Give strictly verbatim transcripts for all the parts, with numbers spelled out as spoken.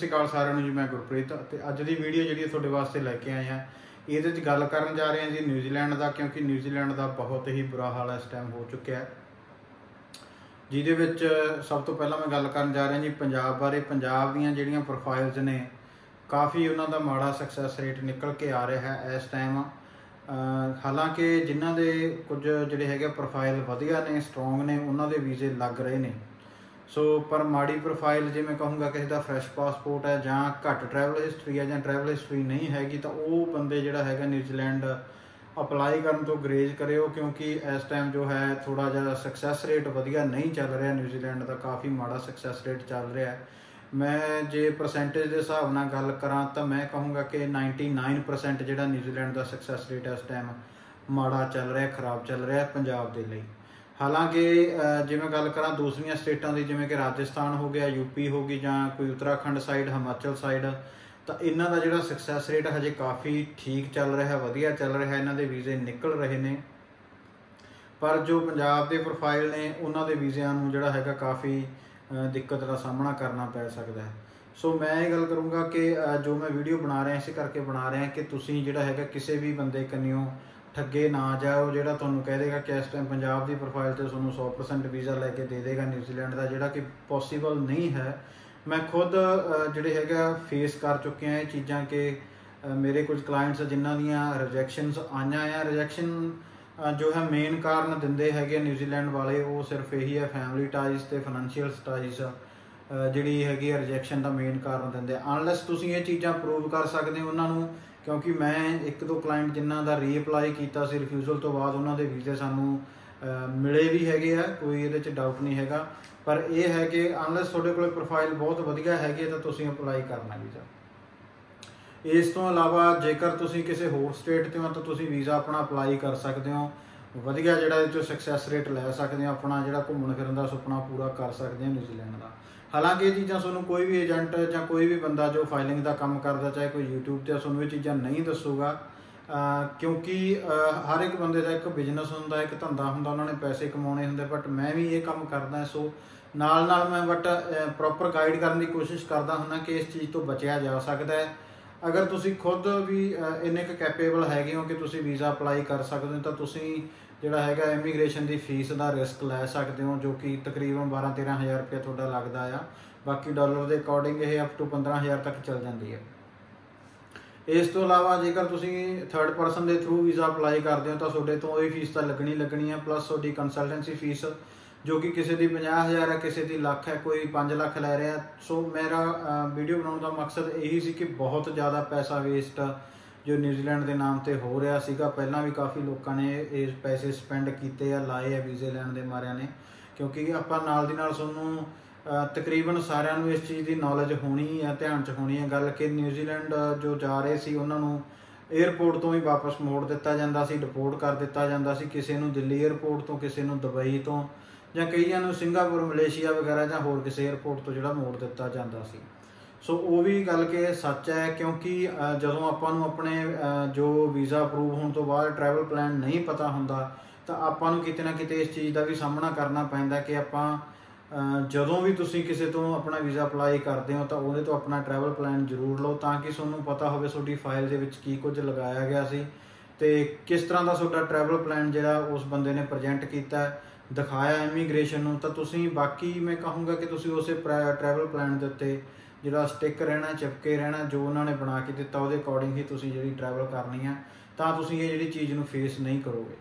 श्री अकाल सारिਆਂ ਨੂੰ जी। मैं गुरप्रीत ਤੇ ਅੱਜ ਦੀ ਵੀਡੀਓ ਜਿਹੜੀ ਤੁਹਾਡੇ ਵਾਸਤੇ ਲੈ ਕੇ ਆਏ ਆ ਇਹਦੇ ਵਿੱਚ ਗੱਲ ਕਰਨ ਜਾ ਰਹੇ ਹਾਂ ਜੀ ਨਿਊਜ਼ੀਲੈਂਡ ਦਾ, ਕਿਉਂਕਿ ਨਿਊਜ਼ੀਲੈਂਡ ਦਾ ਬਹੁਤ ਹੀ ਬੁਰਾ ਹਾਲ ਇਸ ਟਾਈਮ ਹੋ ਚੁੱਕਿਆ ਹੈ। ਜਿਹਦੇ ਵਿੱਚ ਸਭ ਤੋਂ ਪਹਿਲਾਂ ਮੈਂ ਗੱਲ ਕਰਨ ਜਾ ਰਿਹਾ ਜੀ ਪੰਜਾਬ ਬਾਰੇ। ਪੰਜਾਬ ਦੀਆਂ ਜਿਹੜੀਆਂ ਪ੍ਰੋਫਾਈਲਸ ਨੇ ਕਾफ़ी ਉਹਨਾਂ ਦਾ ਮਾੜਾ ਸਕਸੈਸ ਰੇਟ ਨਿਕਲ ਕੇ ਆ ਰਿਹਾ ਹੈ ਇਸ ਟਾਈਮ। ਹਾਲਾਂਕਿ ਜਿਨ੍ਹਾਂ ਦੇ ਕੁਝ ਜਿਹੜੇ ਹੈਗੇ ਪ੍ਰੋਫਾਈਲ ਵਧੀਆ ਨੇ, ਸਟਰੋਂਗ ਨੇ, ਉਹਨਾਂ ਦੇ ਵੀਜ਼ੇ ਲੱਗ ਰਹੇ ਨੇ। सो पर माड़ी प्रोफाइल जे मैं कहूँगा किसी का फ्रैश पासपोर्ट है जां घट ट्रैवल हिस्टरी है जां ट्रैवल हिस्टरी नहीं हैगी, तो वो बंदे जिहड़ा हैगा न्यूजीलैंड अप्लाई करन तो ग्रेज करियो, क्योंकि इस टाइम जो है थोड़ा जिहा सक्सैस रेट वधिया नहीं चल रहा। न्यूजीलैंड का काफ़ी माड़ा सक्सैस रेट चल रहा है। मैं जे परसेंटेज के हिसाब नाल गल करां तो मैं कहूँगा कि नाइनटी नाइन परसेंट जिहड़ा न्यूजीलैंड का सक्सैस रेट इस टाइम माड़ा चल रहा, खराब चल रहा पंजाब के लिए। हालांकि जे मैं गल करा दूसरिया स्टेटां की, जिवें कि राजस्थान हो गया, यूपी हो गई, जां कोई उत्तराखंड साइड, हिमाचल साइड, तो इन्हां दा जिहड़ा सक्सैस रेट हजे काफ़ी ठीक चल रहा है, वधिया चल रहा है, इन्हां दे वीज़े निकल रहे ने। पर जो पंजाब के प्रोफाइल ने उन्हां दे वीज़िਆਂ नूं जिहड़ा हैगा काफ़ी दिक्कत का सामना करना पै सकदा है। सो मैं ये गल करूँगा कि जो मैं वीडियो बना रहा इस करके बना रहा कि तुसीं जिहड़ा हैगा किसी भी बंदे कन्नियों ठगे ना जाओ, जो तुहानूं कह देगा कि इस टाइम पंजाब की प्रोफाइल से तुहानूं सौ परसेंट वीज़ा लैके दे देगा न्यूजीलैंड का, जोड़ा कि पॉसीबल नहीं है। मैं खुद जोड़े है फेस कर चुके हैं ये चीज़ां कि मेरे कुछ क्लाइंट्स जिन्हां दियां रिजैक्शनस आईयां आ। रिजैक्शन जो है मेन कारण दिंदे है न्यूजीलैंड वाले, वो सिर्फ यही है फैमिली टाइज तो फाइनैंशियल टाइज जिहड़ी हैगी रिजैक्शन का मेन कारण दिंदे। अनलैस तुसीं ये चीज़ां प्रूव कर सकते हो उन्हां नूं, क्योंकि मैं एक दो क्लाइंट जिन्हों का रीअपलाई किया रिफ्यूजल तो बाद उन्होंने वीज़े सानू मिले भी हैगे आ, कोई ये डाउट नहीं हैगा। पर यह है कि अनलैस तुहाडे कोल प्रोफाइल बहुत वधिया हैगी तो तुसीं अपलाई करना वीज़ा। इस तो अलावा जेकर तुसीं किसी होर स्टेट तो हो तो तुसीं वीज़ा अपना अपलाई कर सकते हो, वधिया जिहड़ा इह चों सक्सैस रेट लै सकते हो, अपना जिहड़ा घूमण फिरन दा सुपना पूरा कर सकते हो न्यूजीलैंड का। हालांकि ये चीज़ां तुहानूं कोई भी एजेंट या कोई भी बंदा जो फाइलिंग का काम करता, चाहे कोई यूट्यूब पर, तुहानूं ये चीज़ां नहीं दसूगा, क्योंकि हर एक बंदे का एक बिजनेस हुंदा, एक धंधा हुंदा, उन्होंने पैसे कमाने हुंदे। बट मैं भी ये काम करदा, सो नाल नाल मैं बट प्रॉपर गाइड करने की कोशिश करदा हुंदा कि इस चीज़ तो बचिया जा सकता है। अगर तुसीं खुद भी इन्ने क कैपेबल हैगे हो कि तुसीं वीज़ा अपलाई कर सकते हो, तो तुसीं जिहड़ा हैगा इमीग्रेशन की फीस का रिस्क लै सकते हो, जो कि तकरीबन बारह तेरह हज़ार रुपया तुहाडा लगदा आ। बाकी डॉलर के अकॉर्डिंग ये अप टू पंद्रह हज़ार तक चल जाती है। इस तो अलावा जेकर तुसीं थर्ड परसन के थ्रू वीज़ा अपलाई करते हो तो तुहाडे तो ये फीस तो लगनी लगनी है, प्लस तुहाडी कंसलटेंसी फीस जो कि किसी की पचास हज़ार है, किसी की लख है, कोई पाँच लख लै रहा। सो मेरा वीडियो बनाने का मकसद यही सी कि बहुत ज़्यादा पैसा वेस्ट जो न्यूजीलैंड के नाम पर हो रहा सीगा। पहला भी काफ़ी लोगों ने ये पैसे स्पेंड किए आ, लाए आ वीज़े लैण के मारिया ने, क्योंकि आपां नाल दी नाल तुहानूं तकरीबन सारिਆਂ ਨੂੰ इस चीज़ की नॉलेज होनी है, ध्यान च होनी है गल कि न्यूजीलैंड जो जा रहे सी उन्होंने एयरपोर्ट तो ही वापस मोड़ दिता जाता सी, डिपोर्ट कर दिता जाता सी। किसी को दिल्ली एयरपोर्ट तो, किसी को दुबई तो, या कईयां नूं सिंगापुर, मलेशिया वगैरह या होर किसी एयरपोर्ट तो जिहड़ा मोड़ दिता जाता सी। सो वो भी गल कि सच है, क्योंकि जदों आपां नूं अपने जो वीज़ा अप्रूव होने तो बाद ट्रैवल प्लान नहीं पता हुंदा, तो आपां नूं किते ना किते इस चीज़ का भी सामना करना पैंदा कि आपां जदों भी तुसीं किसी तो अपना वीज़ा अपलाई करते हो तो वो तो अपना ट्रैवल प्लान जरूर लो, ताकि तुहानूं पता होवे तुहाडी फाइल दे विच की कुछ लगाया गया सी ते किस तरह का तुहाडा ट्रैवल प्लान जिहड़ा उस बंदे ने प्रजेंट किया दिखाया इमीग्रेशन नूं। तो तुसीं बाकी मैं कहूँगा कि तुसीं उस ट्रैवल प्लान के उत्ते जिहड़ा स्टिक रहना, चिपके रहना, जो उन्होंने बना के दिता उहदे अकॉर्डिंग ही तुसीं जिहड़ी ट्रैवल करनी है, तां तुसीं ये जिहड़ी चीज़ नूं फेस नहीं करोगे।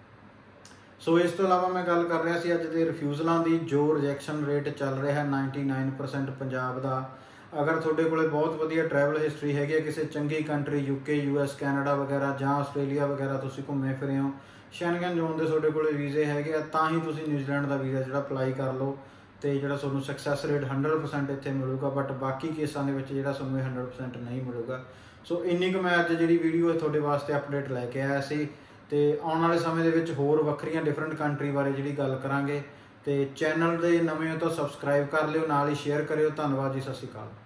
सो इस तो अलावा मैं गल कर रहा सी अज दे रिफ्यूजलों की, जो रिजैक्शन रेट चल रहा है नाइनटी नाइन परसेंट पंजाब का। अगर तुहाडे कोले बहुत वधिया ट्रैवल हिस्टरी हैगी किसी चंगी कंट्री, यूके, यूएस, कैनेडा वगैरह जां आस्ट्रेलिया वगैरह तुसीं घूमे फिरे हो, शेंगन जोन के तुहाडे कोले वीज़े हैगे, तां ही तुसीं न्यूजीलैंड का वीज़ा जिहड़ा अपलाई कर लो, तो जिहड़ा तुहानूं सक्सैस रेट हंड्रड परसेंट इत्थे मिलूगा। बट बाकी केसां दे विच जिहड़ा तुहानूं हंड्रड परसेंट नहीं मिलूगा। सो इन्नी क मैं अज जिहड़ी वीडियो तुहाडे वास्ते अपडेट लैके आया सी। तो आने वाले समय के होर वक्रियां डिफरेंट कंट्री बारे जी गल करांगे। तो चैनल के नवे हो तो सबसक्राइब कर लियो, नाल ही शेयर करियो। धन्यवाद जी, सत श्री अकाल।